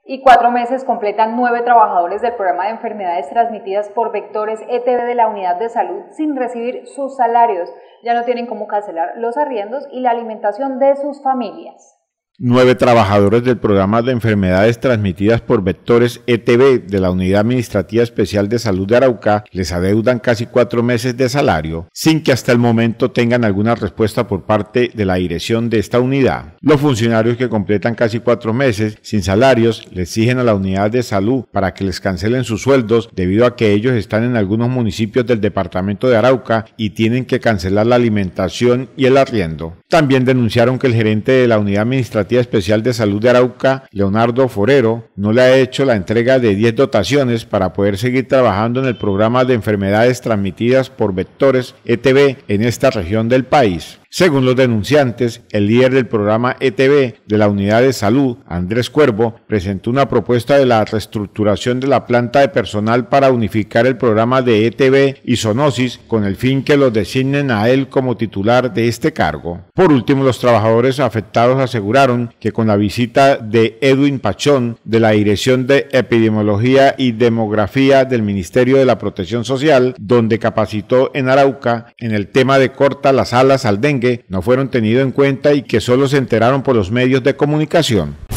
Y 4 meses completan 9 trabajadores del programa de enfermedades transmitidas por vectores ETV de la unidad de salud sin recibir sus salarios. Ya no tienen cómo cancelar los arriendos y la alimentación de sus familias. 9 trabajadores del programa de enfermedades transmitidas por vectores ETV de la Unidad Administrativa Especial de Salud de Arauca les adeudan casi 4 meses de salario, sin que hasta el momento tengan alguna respuesta por parte de la dirección de esta unidad. Los funcionarios que completan casi 4 meses sin salarios le exigen a la unidad de salud para que les cancelen sus sueldos debido a que ellos están en algunos municipios del departamento de Arauca y tienen que cancelar la alimentación y el arriendo. También denunciaron que el gerente de la Unidad Administrativa Especial de Salud de Arauca, Leonardo Forero, no le ha hecho la entrega de 10 dotaciones para poder seguir trabajando en el programa de enfermedades transmitidas por vectores ETV en esta región del país. Según los denunciantes, el líder del programa ETV de la Unidad de Salud, Andrés Cuervo, presentó una propuesta de la reestructuración de la planta de personal para unificar el programa de ETV y zoonosis con el fin que los designen a él como titular de este cargo. Por último, los trabajadores afectados aseguraron que con la visita de Edwin Pachón de la Dirección de Epidemiología y Demografía del Ministerio de la Protección Social, donde capacitó en Arauca en el tema de corta las alas al dengue, no fueron tenidos en cuenta y que solo se enteraron por los medios de comunicación.